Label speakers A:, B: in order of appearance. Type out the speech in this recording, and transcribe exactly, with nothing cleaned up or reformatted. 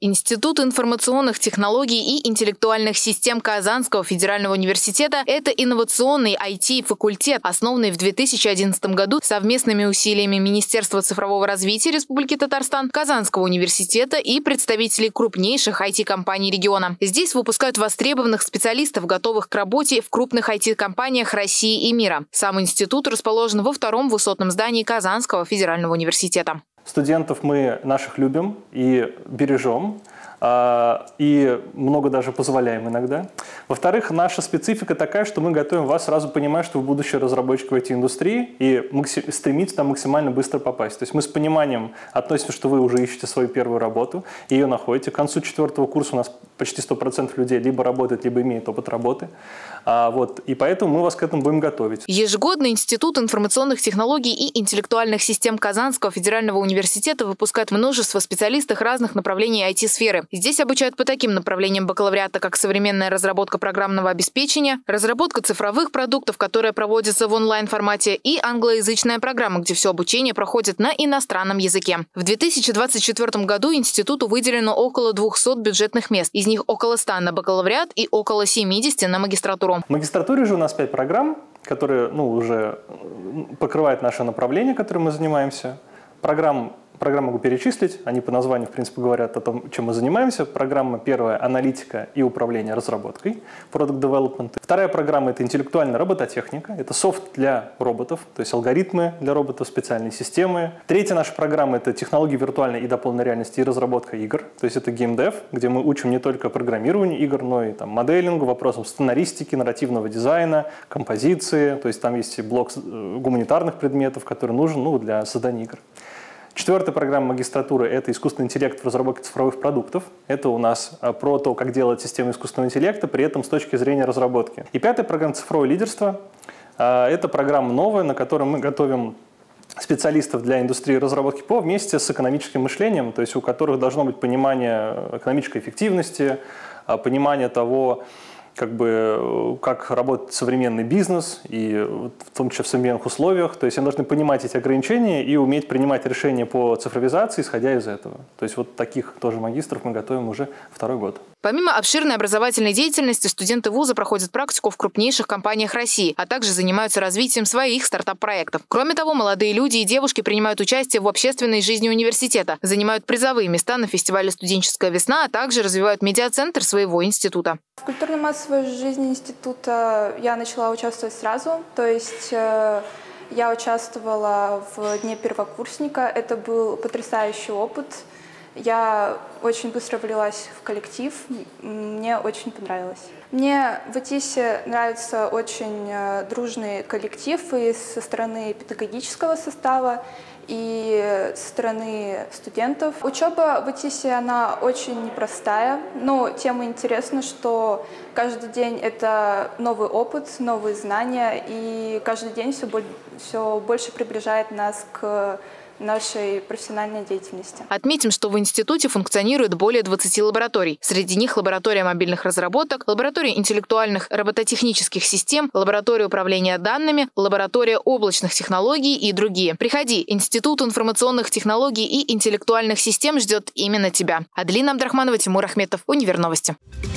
A: Институт информационных технологий и интеллектуальных систем Казанского федерального университета – это инновационный ай ти-факультет, основанный в две тысячи одиннадцатом году совместными усилиями Министерства цифрового развития Республики Татарстан, Казанского университета и представителей крупнейших ай ти-компаний региона. Здесь выпускают востребованных специалистов, готовых к работе в крупных ай ти-компаниях России и мира. Сам институт расположен во втором высотном здании Казанского федерального университета.
B: Студентов мы наших любим и бережем, и много даже позволяем иногда. Во-вторых, наша специфика такая, что мы готовим вас, сразу понимая, что вы будущий разработчик в ай ти-индустрии, и стремитесь там максимально быстро попасть. То есть мы с пониманием относимся, что вы уже ищете свою первую работу, и ее находите. К концу четвертого курса у нас почти сто процентов людей либо работает, либо имеет опыт работы. А, вот, и поэтому мы вас к этому будем готовить.
A: Ежегодно Институт информационных технологий и интеллектуальных систем Казанского федерального университета выпускает множество специалистов разных направлений ай ти-сферы. Здесь обучают по таким направлениям бакалавриата, как современная разработка программного обеспечения, разработка цифровых продуктов, которые проводятся в онлайн-формате, и англоязычная программа, где все обучение проходит на иностранном языке. В две тысячи двадцать четвёртом году институту выделено около двухсот бюджетных мест. Из них около ста на бакалавриат и около семидесяти на магистратуру.
B: В магистратуре же у нас пять программ, которые ну, уже покрывают наше направление, которым мы занимаемся. Программ Программу могу перечислить, они по названию, в принципе, говорят о том, чем мы занимаемся. Программа первая – аналитика и управление разработкой, Product Development. Вторая программа – это интеллектуальная робототехника, это софт для роботов, то есть алгоритмы для роботов, специальные системы. Третья наша программа – это технологии виртуальной и дополненной реальности и разработка игр, то есть это геймдев, где мы учим не только программированию игр, но и там, моделингу, вопросам сценаристики, нарративного дизайна, композиции, то есть там есть блок гуманитарных предметов, который нужен ну, для создания игр. Четвертая программа магистратуры – это искусственный интеллект в разработке цифровых продуктов. Это у нас про то, как делать систему искусственного интеллекта, при этом с точки зрения разработки. И пятая программа «Цифровое лидерство» – это программа новая, на которой мы готовим специалистов для индустрии разработки ПО вместе с экономическим мышлением, то есть у которых должно быть понимание экономической эффективности, понимание того, как бы, как работает современный бизнес, и в том числе в современных условиях. То есть они должны понимать эти ограничения и уметь принимать решения по цифровизации, исходя из этого. То есть вот таких тоже магистров мы готовим уже второй год.
A: Помимо обширной образовательной деятельности, студенты вуза проходят практику в крупнейших компаниях России, а также занимаются развитием своих стартап-проектов. Кроме того, молодые люди и девушки принимают участие в общественной жизни университета, занимают призовые места на фестивале «Студенческая весна», а также развивают медиацентр своего института.
C: В культурно-массовой жизни института я начала участвовать сразу, то есть э, я участвовала в Дне первокурсника, это был потрясающий опыт. Я очень быстро влилась в коллектив, мне очень понравилось. Мне в ИТИСе нравится очень дружный коллектив и со стороны педагогического состава, и со стороны студентов. Учеба в ИТИСе, она очень непростая, но тем интересно, что каждый день это новый опыт, новые знания, и каждый день все, все больше приближает нас к нашей профессиональной деятельности.
A: Отметим, что в институте функционирует более двадцати лабораторий. Среди них лаборатория мобильных разработок, лаборатория интеллектуальных робототехнических систем, лаборатория управления данными, лаборатория облачных технологий и другие. Приходи, Институт информационных технологий и интеллектуальных систем ждет именно тебя. Аделина Абдрахманова, Тимур Ахметов, Универновости.